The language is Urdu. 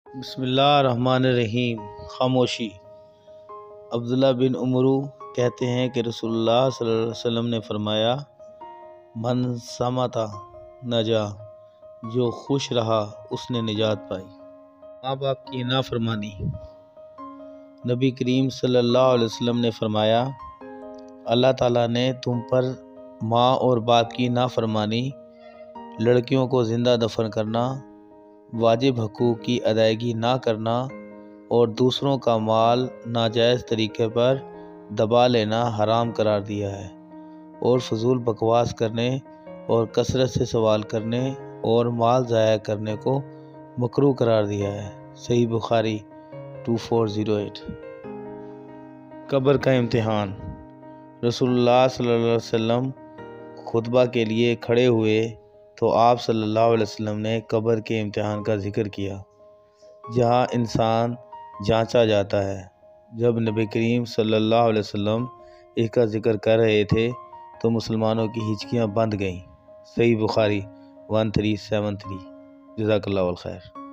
بسم اللہ الرحمن الرحیم۔ خاموشی۔ عبداللہ بن عمرو کہتے ہیں کہ رسول اللہ صلی اللہ علیہ وسلم نے فرمایا، من صمت نجا، جو خوش رہا اس نے نجات پائی۔ ماں باپ کی نافرمانی۔ نبی کریم صلی اللہ علیہ وسلم نے فرمایا، اللہ تعالیٰ نے تم پر ماں اور باپ کی نافرمانی، لڑکیوں کو زندہ دفن کرنا، واجب حقوق کی ادائیگی نہ کرنا اور دوسروں کا مال ناجائز طریقے پر دبا لینا حرام قرار دیا ہے، اور فضول بکواس کرنے اور کثرت سے سوال کرنے اور مال ضائع کرنے کو مکروہ قرار دیا ہے۔ صحیح بخاری 2408۔ قبر کا امتحان۔ رسول اللہ صلی اللہ علیہ وسلم خطبہ کے لیے کھڑے ہوئے تو آپ صلی اللہ علیہ وسلم نے قبر کے امتحان کا ذکر کیا، جہاں انسان جانچا جاتا ہے۔ جب نبی کریم صلی اللہ علیہ وسلم اس کا ذکر کر رہے تھے تو مسلمانوں کی ہچکیاں بند گئیں۔ صحیح بخاری 1373۔ جزاک اللہ الخیر۔